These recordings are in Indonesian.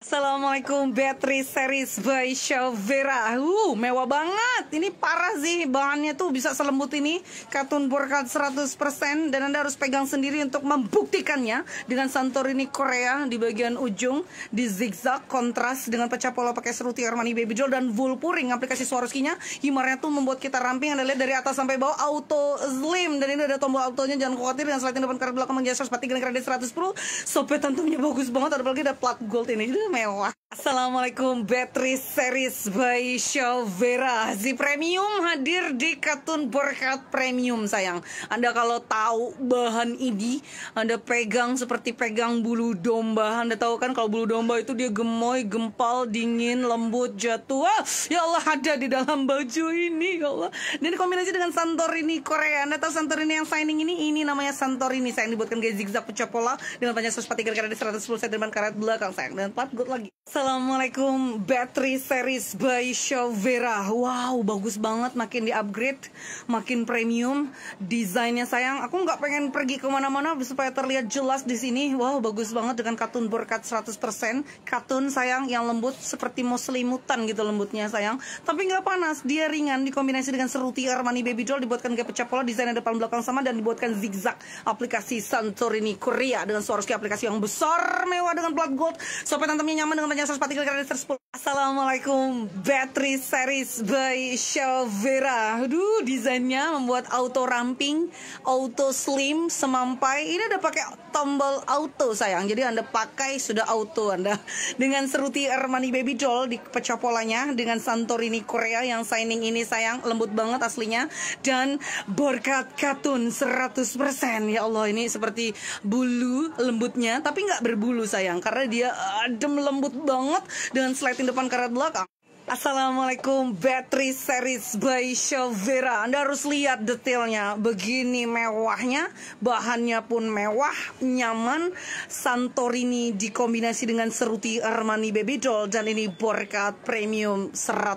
Assalamualaikum, Beatrice series by Shavera. Mewah banget. Ini parah sih, bahannya tuh bisa selembut ini. Katun Borkat 100%. Dan Anda harus pegang sendiri untuk membuktikannya. Dengan Santorini Korea di bagian ujung, di zigzag kontras dengan pecah pola pakai seruti Armani Baby Doll dan Vulpuring aplikasi Swarovski-nya. Himarnya tuh membuat kita ramping. Anda lihat dari atas sampai bawah auto slim. Dan ini ada tombol autonya, jangan khawatir. Dan sliding depan karet belakang menggeser 143 dan kredit 110. Sopetan tentunya bagus banget. Apalagi ada plat gold ini. Mewah. Assalamualaikum, Beatrice series by Shavera. Si premium hadir di Katun Borkat Premium, sayang. Anda kalau tahu bahan ini, Anda pegang seperti pegang bulu domba. Anda tahu kan kalau bulu domba itu dia gemoy, gempal, dingin, lembut, jatuh. Ya Allah, ada di dalam baju ini, ya Allah. Dan dikombinasi dengan Santorini Korea. Anda tahu Santorini yang shining ini namanya Santorini. Sayang, dibuatkan gaya zigzag pecah pola dengan panjang 143 kredit 110 cm karet belakang, sayang. Dan plat gold lagi. Assalamualaikum, Beatrice series by Shavera. Wow, bagus banget, makin di upgrade, makin premium desainnya, sayang. Aku nggak pengen pergi kemana-mana supaya terlihat jelas di sini. Wow, bagus banget dengan katun Borkat 100%. Katun, sayang, yang lembut seperti mau selimutan gitu lembutnya, sayang. Tapi nggak panas, dia ringan, dikombinasi dengan seruti Armani Baby Doll, dibuatkan gaya pecah pola, desainnya depan belakang sama, dan dibuatkan zigzag aplikasi Santorini Korea dengan Swarovski aplikasi yang besar, mewah dengan plat gold. Sopetan tantamnya nyaman dengan panjang 143 kredit 110. Assalamualaikum, Beatrice series by Shavera. Aduh, desainnya membuat auto ramping, auto slim, semampai. Ini udah pakai tombol auto, sayang. Jadi Anda pakai sudah auto Anda. Dengan seruti Armani Baby Doll di pecah polanya dengan Santorini Korea yang shining ini, sayang, lembut banget aslinya. Dan Borkat katun 100%. Ya Allah, ini seperti bulu lembutnya, tapi nggak berbulu, sayang, karena dia adem lembut banget dengan sliding depan karet belakang. Assalamualaikum, Beatrice series by Shavera. Anda harus lihat detailnya. Begini mewahnya, bahannya pun mewah, nyaman. Santorini dikombinasi dengan seruti Armani Baby Doll. Dan ini Borkat Premium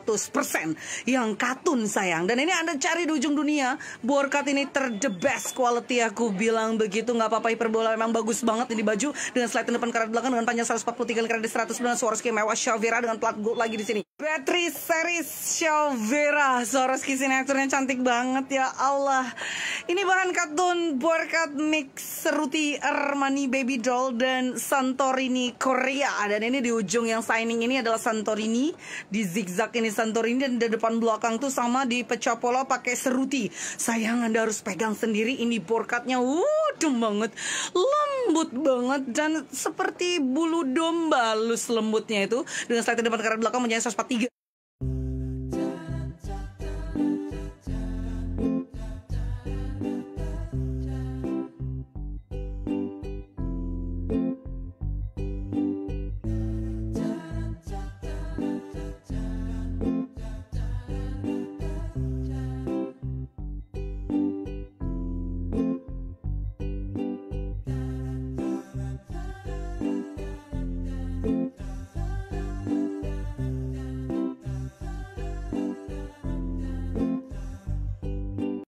100% yang katun, sayang. Dan ini Anda cari di ujung dunia. Borkat ini the best quality, aku bilang begitu. Nggak apa-apa hiperbola, memang bagus banget ini baju. Dengan sliding depan karet belakang dengan panjang 143 kredit 109 Swarovski mewah Shavera dengan plat gold lagi di sini. Beatrice series Shavera. Swarovski sinekturnya cantik banget, ya Allah. Ini bahan katun Borkat mix seruti Armani Baby Doll dan Santorini Korea. Dan ini di ujung yang shining ini adalah Santorini. Di zigzag ini Santorini, dan di depan belakang tuh sama di pecah pola pakai seruti. Sayang, Anda harus pegang sendiri. Ini Borkatnya adem banget, lembut banget, dan seperti bulu domba halus lembutnya itu. Dengan sliding depan karet belakang menjadi 143.